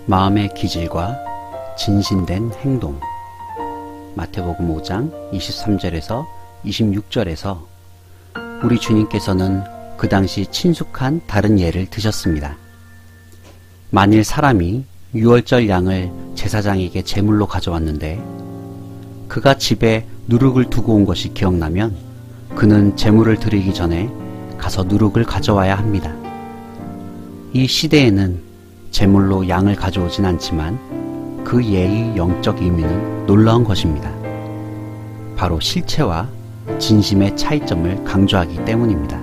마음의 기질과 진신된 행동. 마태복음 5장 23절에서 26절에서 우리 주님께서는 그 당시 친숙한 다른 예를 드셨습니다. 만일 사람이 유월절 양을 제사장에게 제물로 가져왔는데 그가 집에 누룩을 두고 온 것이 기억나면 그는 제물을 드리기 전에 가서 누룩을 가져와야 합니다. 이 시대에는 제물로 양을 가져오진 않지만 그 예의 영적 의미는 놀라운 것입니다. 바로 실체와 진심의 차이점을 강조하기 때문입니다.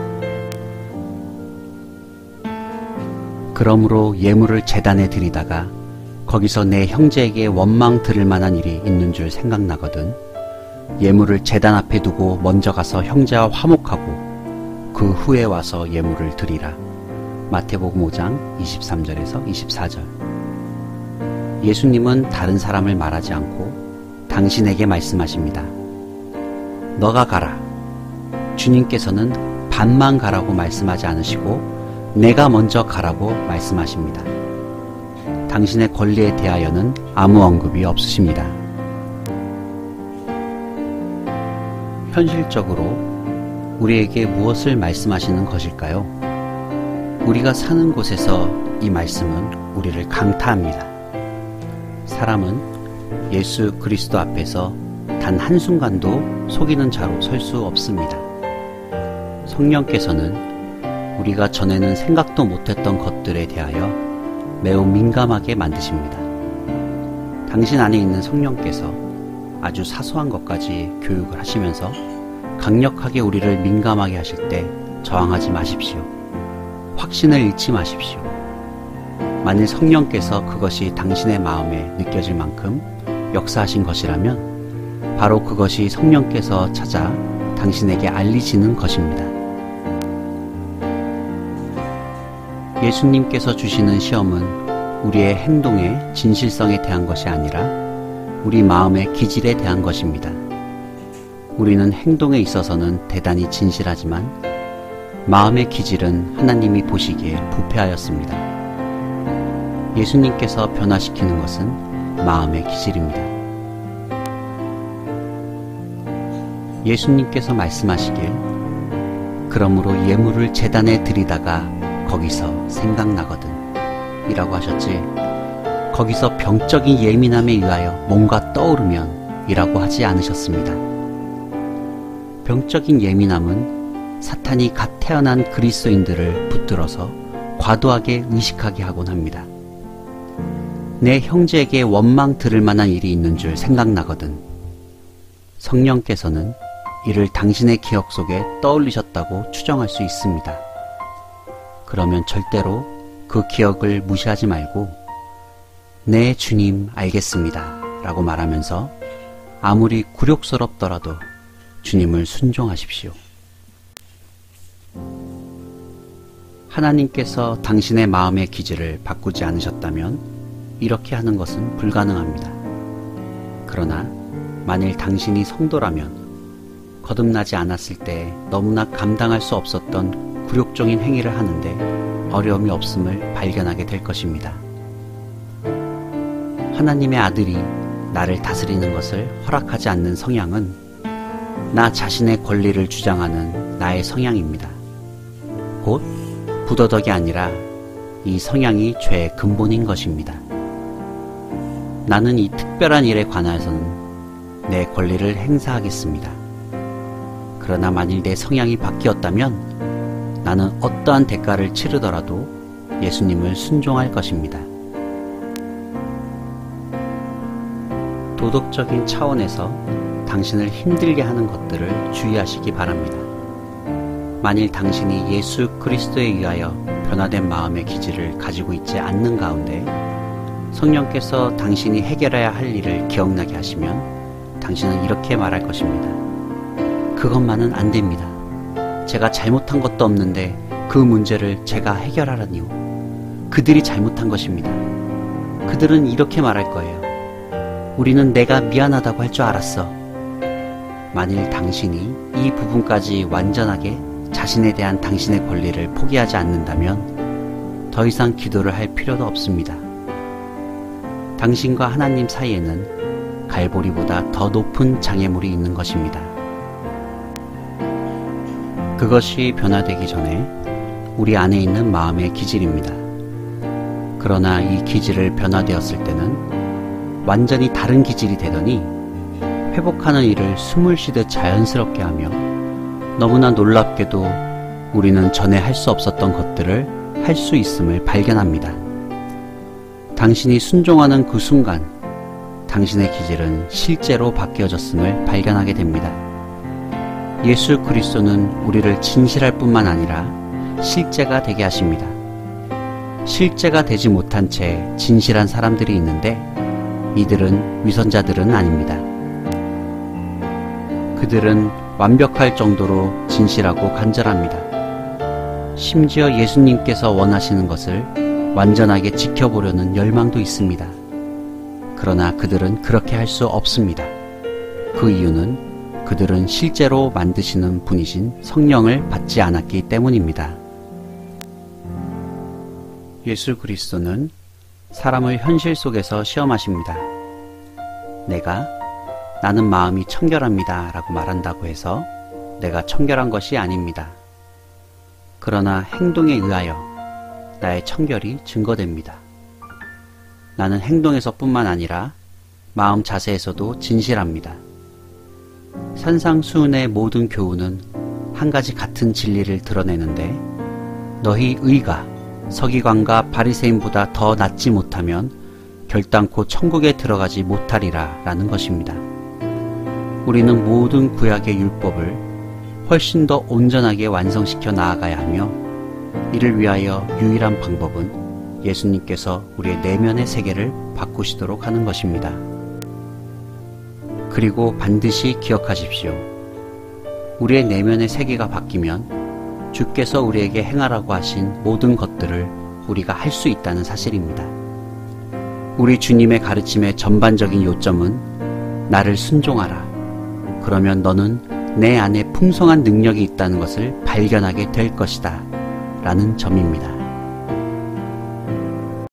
그러므로 예물을 제단에 드리다가 거기서 내 형제에게 원망 들을 만한 일이 있는 줄 생각나거든 예물을 제단 앞에 두고 먼저 가서 형제와 화목하고 그 후에 와서 예물을 드리라. 마태복음 5장 23절에서 24절. 예수님은 다른 사람을 말하지 않고 당신에게 말씀하십니다. 너가 가라. 주님께서는 반만 가라고 말씀하지 않으시고 내가 먼저 가라고 말씀하십니다. 당신의 권리에 대하여는 아무 언급이 없으십니다. 현실적으로 우리에게 무엇을 말씀하시는 것일까요? 우리가 사는 곳에서 이 말씀은 우리를 강타합니다. 사람은 예수 그리스도 앞에서 단 한순간도 속이는 자로 설 수 없습니다. 성령께서는 우리가 전에는 생각도 못했던 것들에 대하여 매우 민감하게 만드십니다. 당신 안에 있는 성령께서 아주 사소한 것까지 교육을 하시면서 강력하게 우리를 민감하게 하실 때 저항하지 마십시오. 확신을 잃지 마십시오. 만일 성령께서 그것이 당신의 마음에 느껴질 만큼 역사하신 것이라면 바로 그것이 성령께서 찾아 당신에게 알리시는 것입니다. 예수님께서 주시는 시험은 우리의 행동의 진실성에 대한 것이 아니라 우리 마음의 기질에 대한 것입니다. 우리는 행동에 있어서는 대단히 진실하지만 마음의 기질은 하나님이 보시기에 부패하였습니다. 예수님께서 변화시키는 것은 마음의 기질입니다. 예수님께서 말씀하시길 그러므로 예물을 제단에 드리다가 거기서 생각나거든 이라고 하셨지 거기서 병적인 예민함에 의하여 뭔가 떠오르면 이라고 하지 않으셨습니다. 병적인 예민함은 사탄이 갓 태어난 그리스도인들을 붙들어서 과도하게 의식하게 하곤 합니다. 내 형제에게 원망 들을 만한 일이 있는 줄 생각나거든. 성령께서는 이를 당신의 기억 속에 떠올리셨다고 추정할 수 있습니다. 그러면 절대로 그 기억을 무시하지 말고 네 주님 알겠습니다 라고 말하면서 아무리 굴욕스럽더라도 주님을 순종하십시오. 하나님께서 당신의 마음의 기질을 바꾸지 않으셨다면 이렇게 하는 것은 불가능합니다. 그러나 만일 당신이 성도라면 거듭나지 않았을 때 너무나 감당할 수 없었던 굴욕적인 행위를 하는데 어려움이 없음을 발견하게 될 것입니다. 하나님의 아들이 나를 다스리는 것을 허락하지 않는 성향은 나 자신의 권리를 주장하는 나의 성향입니다. 곧 부도덕이 아니라 이 성향이 죄의 근본인 것입니다. 나는 이 특별한 일에 관하여서는 내 권리를 행사하겠습니다. 그러나 만일 내 성향이 바뀌었다면 나는 어떠한 대가를 치르더라도 예수님을 순종할 것입니다. 도덕적인 차원에서 당신을 힘들게 하는 것들을 주의하시기 바랍니다. 만일 당신이 예수 그리스도에 의하여 변화된 마음의 기질을 가지고 있지 않는 가운데 성령께서 당신이 해결해야 할 일을 기억나게 하시면 당신은 이렇게 말할 것입니다. 그것만은 안 됩니다. 제가 잘못한 것도 없는데 그 문제를 제가 해결하라니요. 그들이 잘못한 것입니다. 그들은 이렇게 말할 거예요. 우리는 내가 미안하다고 할 줄 알았어. 만일 당신이 이 부분까지 완전하게 자신에 대한 당신의 권리를 포기하지 않는다면 더 이상 기도를 할 필요도 없습니다. 당신과 하나님 사이에는 갈보리보다 더 높은 장애물이 있는 것입니다. 그것이 변화되기 전에 우리 안에 있는 마음의 기질입니다. 그러나 이 기질을 변화되었을 때는 완전히 다른 기질이 되더니 회복하는 일을 숨을 쉬듯 자연스럽게 하며 너무나 놀랍게도 우리는 전에 할 수 없었던 것들을 할 수 있음을 발견합니다. 당신이 순종하는 그 순간 당신의 기질은 실제로 바뀌어졌음을 발견하게 됩니다. 예수 그리스도는 우리를 진실할 뿐만 아니라 실제가 되게 하십니다. 실제가 되지 못한 채 진실한 사람들이 있는데 이들은 위선자들은 아닙니다. 그들은 완벽할 정도로 진실하고 간절합니다. 심지어 예수님께서 원하시는 것을 완전하게 지켜보려는 열망도 있습니다. 그러나 그들은 그렇게 할 수 없습니다. 그 이유는 그들은 실제로 만드시는 분이신 성령을 받지 않았기 때문입니다. 예수 그리스도는 사람을 현실 속에서 시험하십니다. 나는 마음이 청결합니다 라고 말한다고 해서 내가 청결한 것이 아닙니다. 그러나 행동에 의하여 나의 청결이 증거됩니다. 나는 행동에서 뿐만 아니라 마음 자세에서도 진실합니다. 산상수훈의 모든 교훈은 한 가지 같은 진리를 드러내는데 너희 의가 서기관과 바리새인보다 더 낫지 못하면 결단코 천국에 들어가지 못하리라 라는 것입니다. 우리는 모든 구약의 율법을 훨씬 더 온전하게 완성시켜 나아가야 하며 이를 위하여 유일한 방법은 예수님께서 우리의 내면의 세계를 바꾸시도록 하는 것입니다. 그리고 반드시 기억하십시오. 우리의 내면의 세계가 바뀌면 주께서 우리에게 행하라고 하신 모든 것들을 우리가 할 수 있다는 사실입니다. 우리 주님의 가르침의 전반적인 요점은 나를 순종하라. 그러면 너는 내 안에 풍성한 능력이 있다는 것을 발견하게 될 것이다 라는 점입니다.